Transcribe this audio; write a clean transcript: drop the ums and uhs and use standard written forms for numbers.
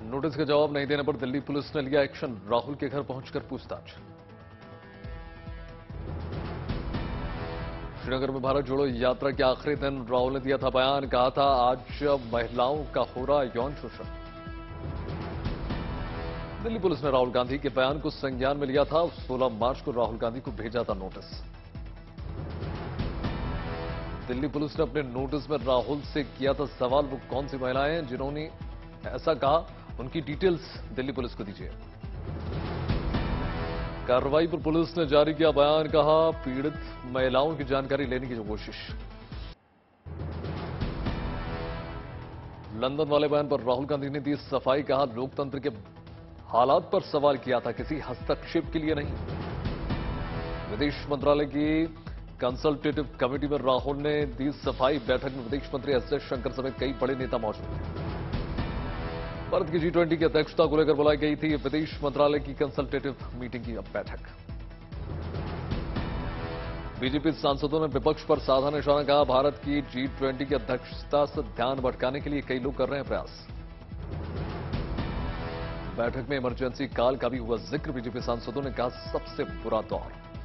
Notice का जवाब नहीं देने पर दिल्ली पुलिस ने लिया एक्शन, राहुल के घर पहुंचकर पूछताछ। श्रीनगर में भारत जोड़ो यात्रा के आखिरी दिन राहुल ने दिया था बयान, कहा था आज महिलाओं का हो रहा यौन शोषण। दिल्ली पुलिस ने राहुल गांधी के बयान को संज्ञान में लिया था। 16 मार्च को राहुल गांधी को भेजा था नोटिस। दिल्ली पुलिस ने अपने नोटिस में राहुल से किया था सवाल, वो कौन सी महिलाएं हैं जिन्होंने ऐसा कहा, उनकी डिटेल्स दिल्ली पुलिस को दीजिए। कार्रवाई पर पुलिस ने जारी किया बयान, कहा पीड़ित महिलाओं की जानकारी लेने की कोशिश। लंदन वाले बयान पर राहुल गांधी ने दी सफाई, कहा लोकतंत्र के हालात पर सवाल किया था, किसी हस्तक्षेप के लिए नहीं। विदेश मंत्रालय की कंसल्टेटिव कमेटी में राहुल ने दी सफाई। बैठक में विदेश मंत्री एस जयशंकर समेत कई बड़े नेता मौजूद थे। भारत की G20 की अध्यक्षता को लेकर बुलाई गई थी विदेश मंत्रालय की कंसल्टेटिव मीटिंग की बैठक। बीजेपी सांसदों ने विपक्ष पर साधा निशाना, कहा भारत की G20 की अध्यक्षता से ध्यान भटकाने के लिए कई लोग कर रहे हैं प्रयास। बैठक में इमरजेंसी काल का भी हुआ जिक्र। बीजेपी सांसदों ने कहा सबसे बुरा दौर